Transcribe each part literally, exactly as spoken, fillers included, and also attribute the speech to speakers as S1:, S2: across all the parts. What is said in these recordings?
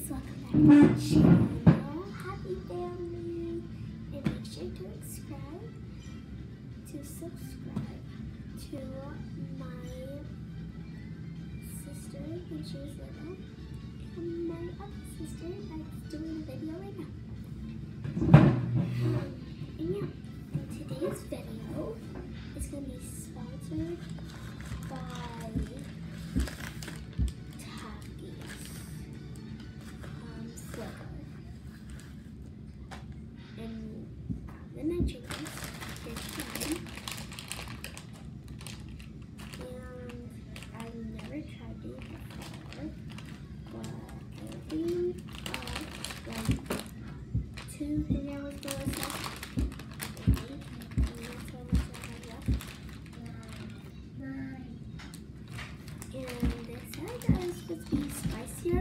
S1: guys, welcome back to my channel. Happy family, and make sure to subscribe to subscribe to my sister when she was little, and my other sister that's doing a video right now. Um, and yeah, and today's video is going to be sponsored by and the nacho ones, they're fun, and I've never tried these before, but I think uh, like two, three hours ago or so, and that's how much I have left, and they said that it's supposed to be spicier.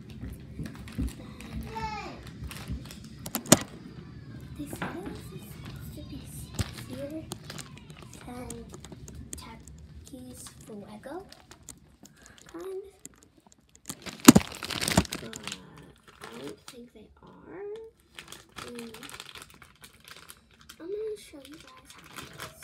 S1: They said it was supposed to be spicier than Takis Fuego, kind. But I don't think they are. And I'm gonna show you guys how it is.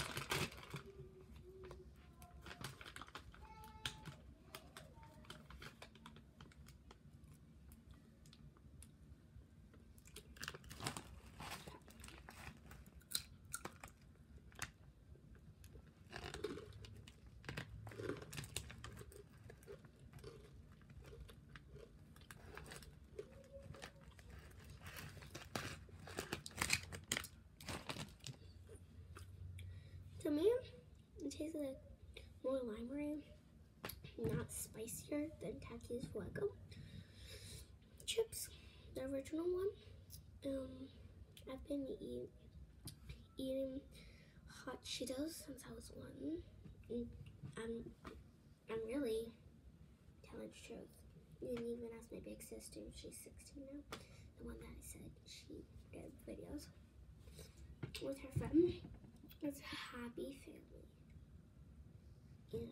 S1: To me, it tastes like more limery, not spicier than Takis Fuego chips, the original one. Um, I've been eat, eating hot Cheetos since I was one. And I'm, I'm really telling the truth. And even as my big sister, she's sixteen now, the one that I said she did videos with her friend. It's a happy family, and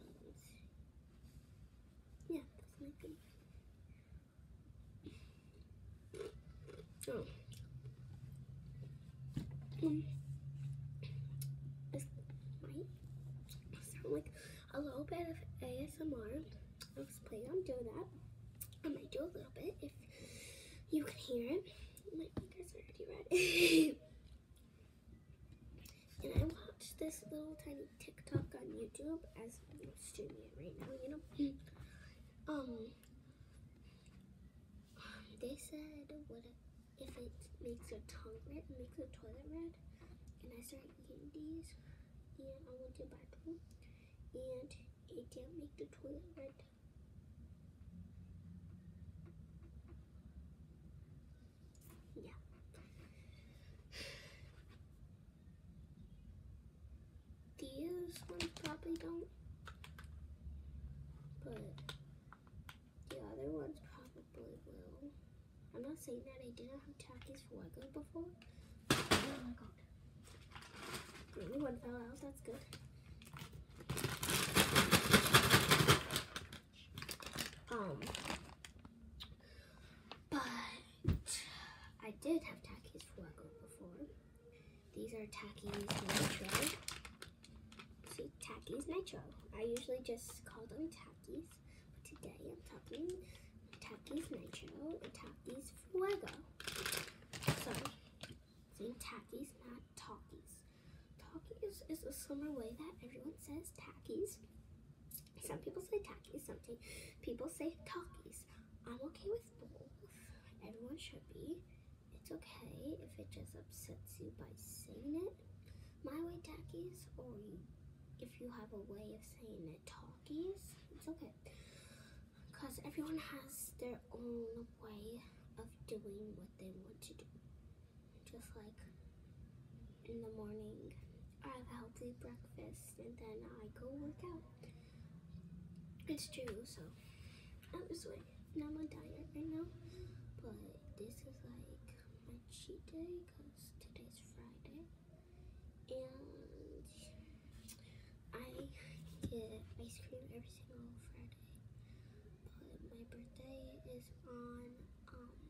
S1: yeah, that's my thing. Oh, um, this might sound like a little bit of A S M R. I was planning on doing that. I might do a little bit if you can hear it. My fingers are already red. And I watched this little tiny TikTok on YouTube as I'm streaming it right now, you know. Um, they said what if it makes your tongue red, it makes your toilet red. And I started eating these, and I went to buy them, and it didn't make the toilet red. Yeah. These ones probably don't, but the other ones probably will. I'm not saying that I didn't have Takis Fuego before. Oh my god. Maybe one fell out, that's good. Um, but I did have Takis Fuego before. These are Takis Nitro. See, Takis Nitro. I usually just call them Takis, but today I'm talking Takis Nitro and Takis Fuego. So, saying Takis, not Talkies. Talkies is a summer way that everyone says Takis. Some people say Takis, some people say Talkies. I'm okay with both. Everyone should be. It's okay if it just upsets you by saying it my way Takis, or you, if you have a way of saying it Talkies, it's okay. Because everyone has their own way of doing what they want to do. Just like in the morning, I have a healthy breakfast and then I go work out. It's true, so I'm this way. And I'm on diet right now, but this is like my cheat day because today's Friday. And I get ice cream every single Friday. But my birthday is on um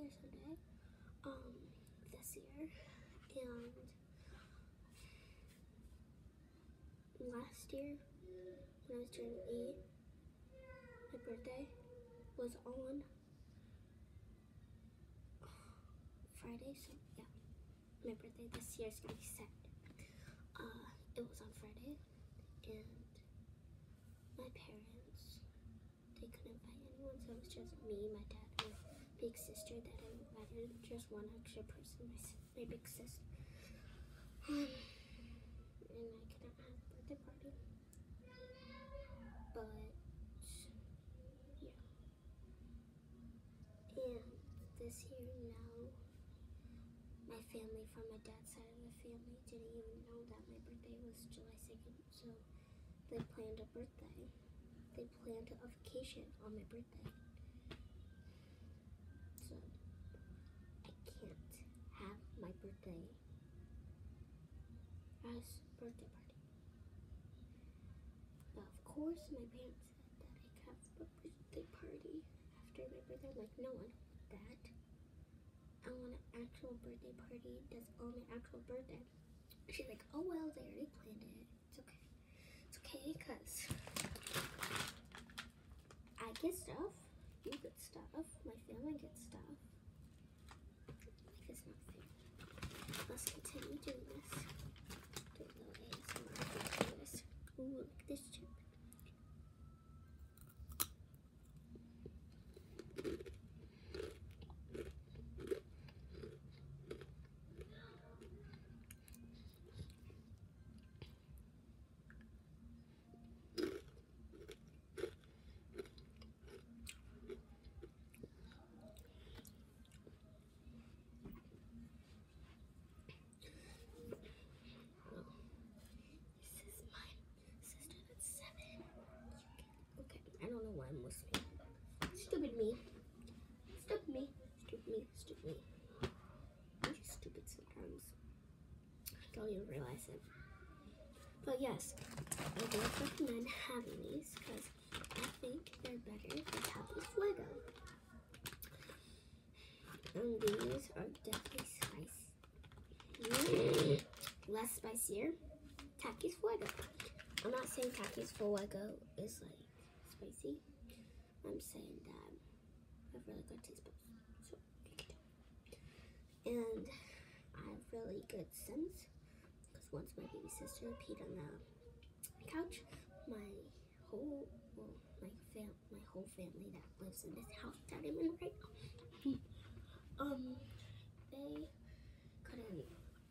S1: or Sunday, um, this year, and last year, when I was turning eight, my birthday was on Friday, so yeah, my birthday this year is gonna be Saturday. Uh, it was on Friday, and my parents, they couldn't invite anyone, so it was just me, my dad, and my big sister that I invited, just one extra person, my, my big sister. Um, and I couldn't have a birthday party. But, yeah. And this year now, my family from my dad's side of the family didn't even know that my birthday was July second, so they planned a birthday. They planned a vacation on my birthday. So, I can't have my birthday as birthday party. But of course, my parents said that I could have a birthday party after my birthday. I'm like, no, I don't want that. I want an actual birthday party that's on my actual birthday. She's like, oh well, they already planned it. It's okay. It's okay, because I get stuff, you get stuff, my family gets stuff. Like, it's not fair. Let's continue doing this. Do a little A S M R do this. Ooh, look at this chip. I don't know why I'm listening. Stupid me. Stupid me. Stupid me. Stupid me. I'm just stupid sometimes. I don't even realize it. But yes, I would recommend having these because I think they're better than Tacky Fuego. And these are definitely spicy. Less spicier. Tacky's Fuego. I'm not saying Tacky's Fuego is like spicy. I'm saying that I have really good taste buds, so you can tell. And I have really good sense because once my baby sister peed on the couch, my whole well, my fam my whole family that lives in this house that I'm in right now, um, they couldn't.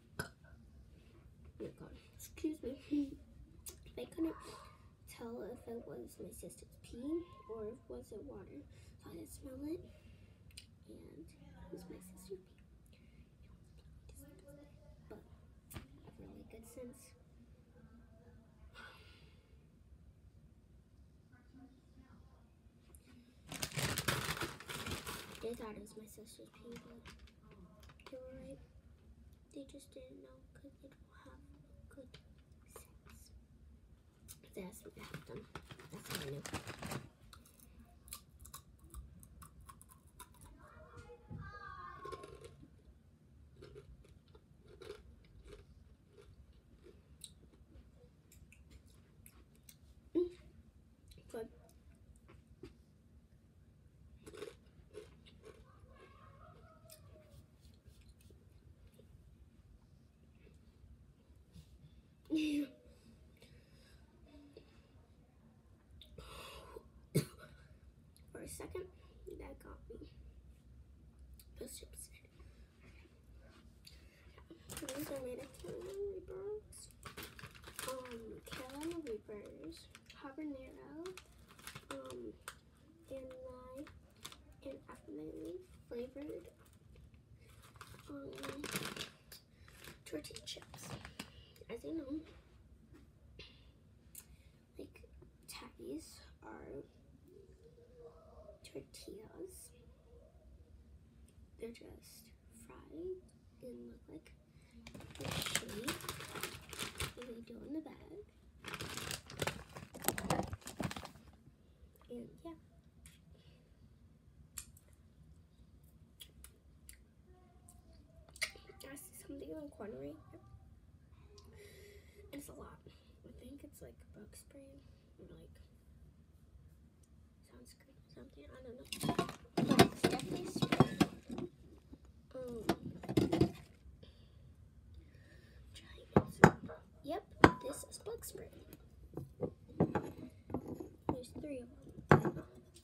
S1: Oh God, excuse me. They couldn't tell if it was my sister's pee or if it was it water. So I just smell it, and it was my sister's pee. But I have really good sense. They thought it was my sister's pee, but they were right. They just didn't know because they don't have good sense. They asked me to have them. That's how I knew. Mm. Good. For a second, that got me. Those chips. These are made of Carolina Reapers. Um, Carolina Reapers, habanero, um, and lime, and afternoon flavored, um, tortilla chips. As you know, like Takis are tortillas. They're just fried and look like the shape that they do in the bag. And yeah. feeling cornery. It's a lot. I think it's like bug spray or like sunscreen or something. I don't know. But it's definitely spray. Um, Yep, this is bug spray. There's three of them.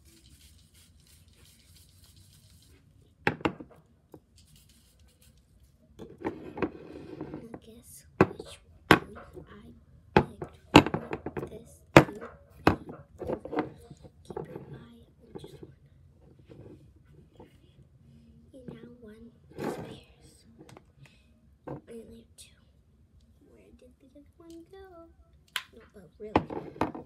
S1: Now guess which one I picked for this to be over. Keep your eye on just one. And now one disappears. I only have two. Where did the other one go? No, but really,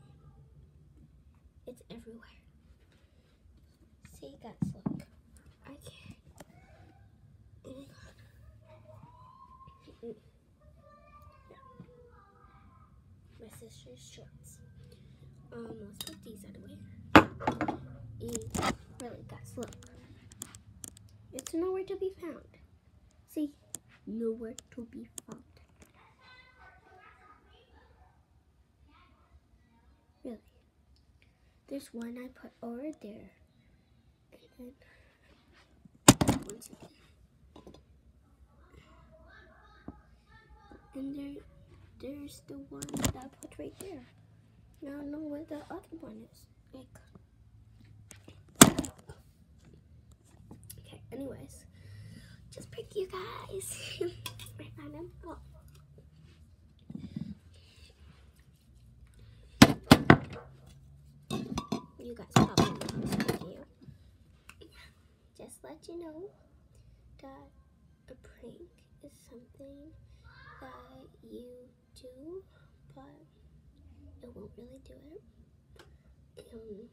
S1: it's everywhere. See, guys, look. I can't. Oh my god. My sister's shorts. Um, let's put these out of the way. And really, guys, look. It's nowhere to be found. See? Nowhere to be found. Really. There's one I put over there. And then one second. And there there's the one that I put right there. Now I don't know where the other one is. Like okay, anyways. Just pick you guys. I found them. Oh. You guys probably know how to speak you. Just let you know that a prank is something that you do, but it won't really do it. Um,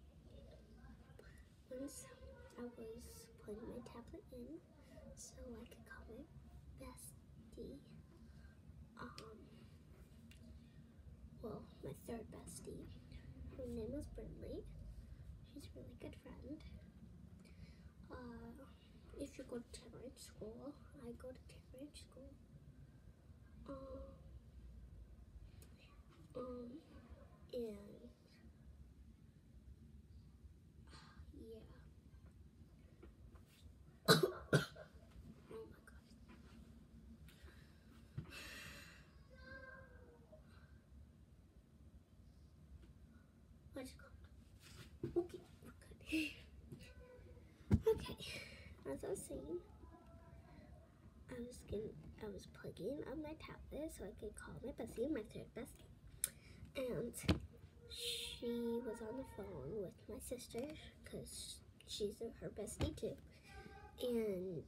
S1: once I was putting my tablet in so I could call my bestie, um, well, my third bestie. Her name was Brinley. She's a really good friend. Uh, if you go to Timberridge School, I go to Timberridge School. Um, um, and yeah. Oh my god. What's it called? Okay, we're good. Okay, as I was saying, I was getting, I was plugging up my tablet so I could call my bestie, my third bestie, and she was on the phone with my sister because she's her bestie too, and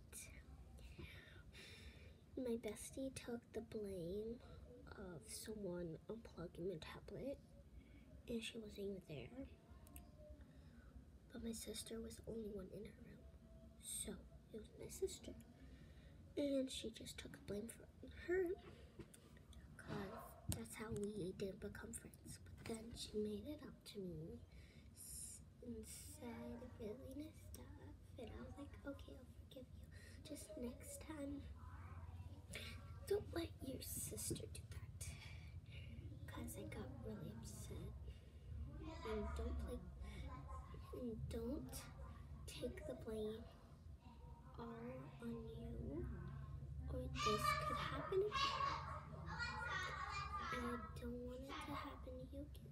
S1: my bestie took the blame of someone unplugging my tablet, and she wasn't even there. But my sister was the only one in her room, so it was my sister. And she just took blame for her, because that's how we didn't become friends. But then she made it up to me and said really nice stuff, and I was like, okay, I'll forgive you. Just next time, don't let your sister do that, because I got really upset. And don't play, and don't take the blame all on you, or this could happen again. And I don't want it to happen to you again.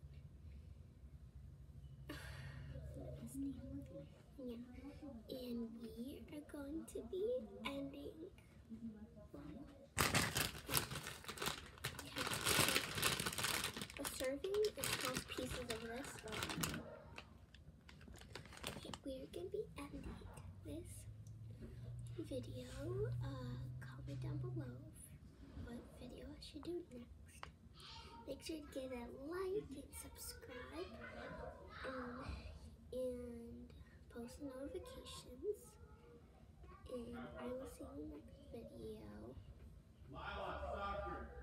S1: Yeah. And we are going to be ending. A serving is twelve pieces of this. Um, okay, we're going to be ending this video. Uh, comment down below what video I should do next. Make sure to give it a like and subscribe, um, and post notifications. And I will see you next video.